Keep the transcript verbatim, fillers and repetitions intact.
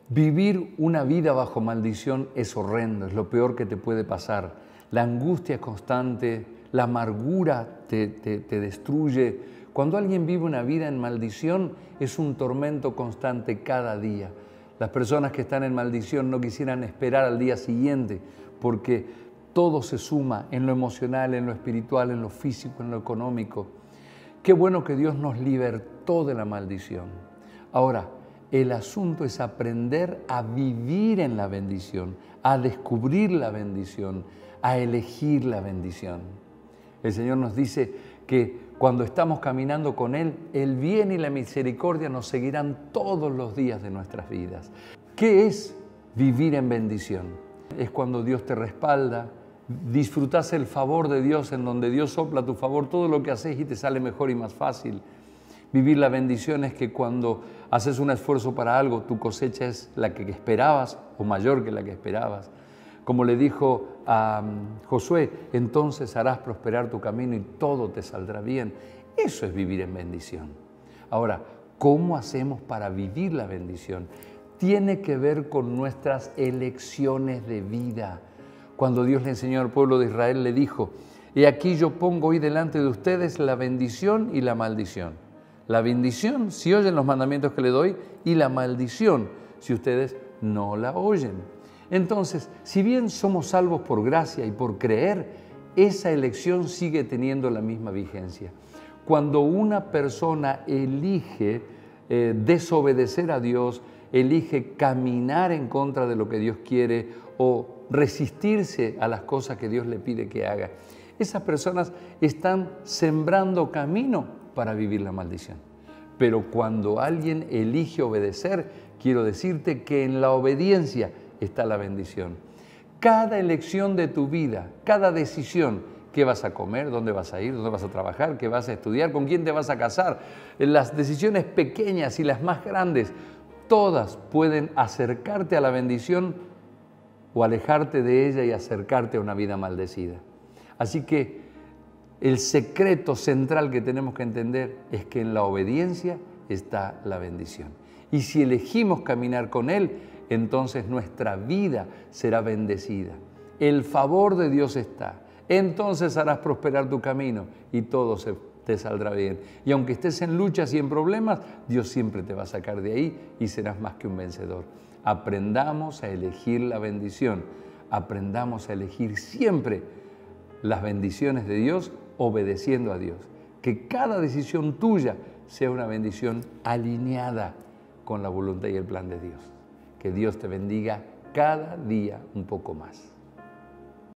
Vivir una vida bajo maldición es horrendo, es lo peor que te puede pasar. La angustia es constante, la amargura te, te, te destruye. Cuando alguien vive una vida en maldición, es un tormento constante cada día. Las personas que están en maldición no quisieran esperar al día siguiente, porque todo se suma en lo emocional, en lo espiritual, en lo físico, en lo económico. Qué bueno que Dios nos libertó de la maldición. Ahora, el asunto es aprender a vivir en la bendición, a descubrir la bendición, a elegir la bendición. El Señor nos dice que cuando estamos caminando con Él, el bien y la misericordia nos seguirán todos los días de nuestras vidas. ¿Qué es vivir en bendición? Es cuando Dios te respalda, disfrutas el favor de Dios, en donde Dios sopla a tu favor todo lo que haces y te sale mejor y más fácil. Vivir la bendición es que cuando haces un esfuerzo para algo, tu cosecha es la que esperabas o mayor que la que esperabas. Como le dijo a Josué, entonces harás prosperar tu camino y todo te saldrá bien. Eso es vivir en bendición. Ahora, ¿cómo hacemos para vivir la bendición? Tiene que ver con nuestras elecciones de vida. Cuando Dios le enseñó al pueblo de Israel, le dijo, he aquí yo pongo hoy delante de ustedes la bendición y la maldición. La bendición si oyen los mandamientos que le doy y la maldición si ustedes no la oyen. Entonces, si bien somos salvos por gracia y por creer, esa elección sigue teniendo la misma vigencia. Cuando una persona elige eh, desobedecer a Dios, elige caminar en contra de lo que Dios quiere o resistirse a las cosas que Dios le pide que haga, esas personas están sembrando camino para vivir la maldición. Pero cuando alguien elige obedecer, quiero decirte que en la obediencia está la bendición. Cada elección de tu vida, cada decisión, qué vas a comer, dónde vas a ir, dónde vas a trabajar, qué vas a estudiar, con quién te vas a casar, las decisiones pequeñas y las más grandes, todas pueden acercarte a la bendición o alejarte de ella y acercarte a una vida maldecida. Así que el secreto central que tenemos que entender es que en la obediencia está la bendición. Y si elegimos caminar con Él, entonces nuestra vida será bendecida. El favor de Dios está. Entonces harás prosperar tu camino y todo se, te saldrá bien. Y aunque estés en luchas y en problemas, Dios siempre te va a sacar de ahí y serás más que un vencedor. Aprendamos a elegir la bendición. Aprendamos a elegir siempre las bendiciones de Dios obedeciendo a Dios. Que cada decisión tuya sea una bendición alineada con la voluntad y el plan de Dios. Que Dios te bendiga cada día un poco más.